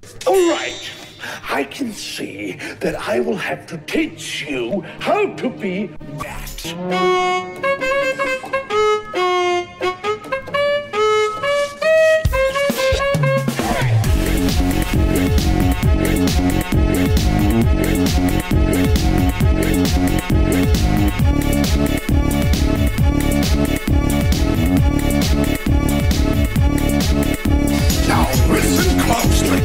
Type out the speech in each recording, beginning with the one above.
All right. I can see that I will have to teach you how to be that. Now listen closely.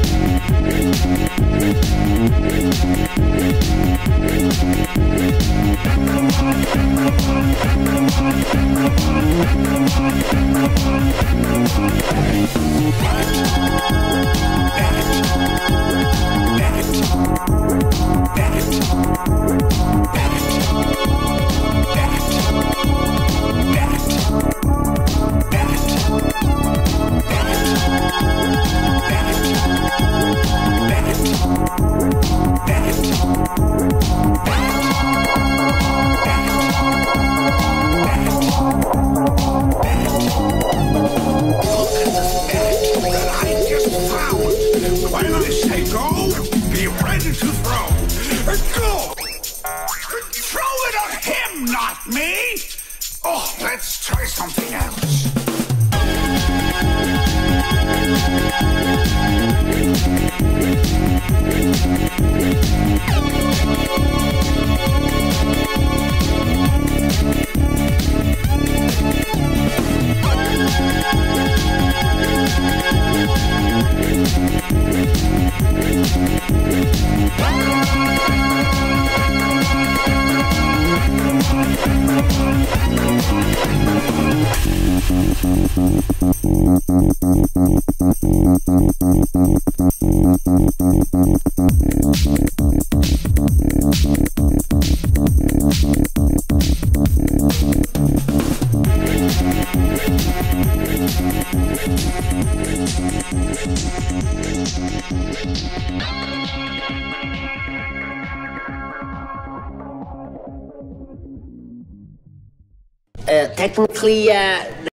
When I say go, be ready to throw. Go! Throw it at him, not me! Oh, let's try something else. Technically,